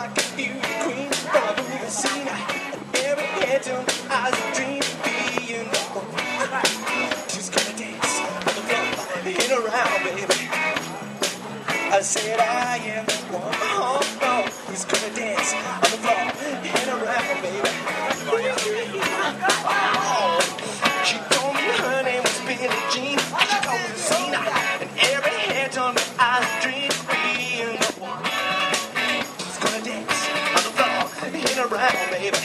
like a beauty queen from a movie scene. Every head to eyes a dream being the one. She's gonna dance on the floor, hit around, baby. I said I am the one. Oh no, he's gonna dance on the floor, hit around, baby. Oh, she told me her name was Billie Jean. She told me the scene, and every head to eyes a dream being the one. She's gonna dance on the floor, hit around, baby.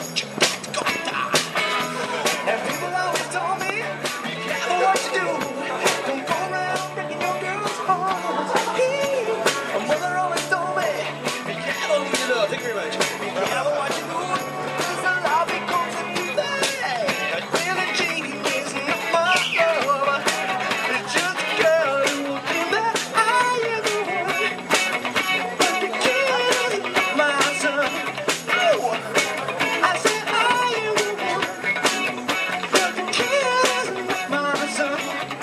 And people always told me, be careful what you do. Don't go around breaking your girl's heart. My mother always told me, be careful what you do. Thank you very much. Be careful what you do. Cause the love becomes a new thing. And Billie Jean is not my lover. It's just a girl who will do that. I am the one. But the kid is not my son. No. I said I am the one. But the kid is not my son.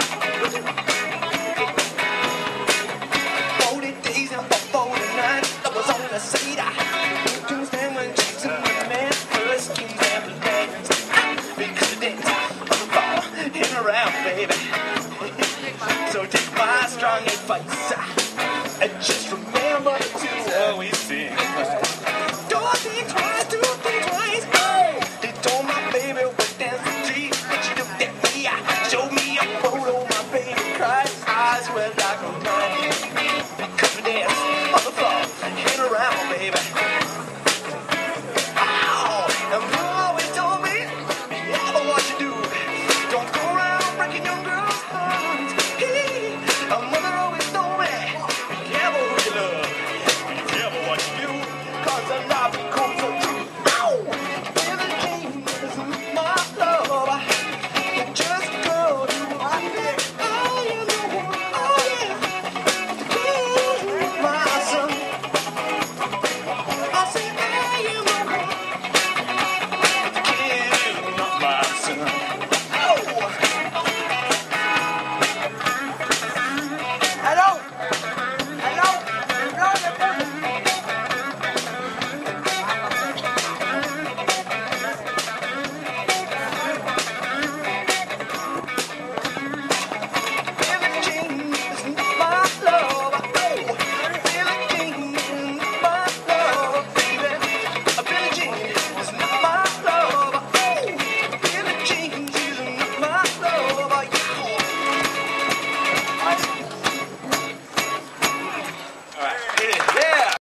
40 days and 40 nights, I was on the seat. I couldn't stand when Jackson went man first kings and the legends. Because the dance on the floor, hit around, baby. So take my strong advice, and just remember to always sing. Don't think twice, do think twice. Oh, they told my baby what dance the street, but she looked at me, showed me a photo, my baby cried, his eyes were like a night. Because we dance on the floor, hit around, baby.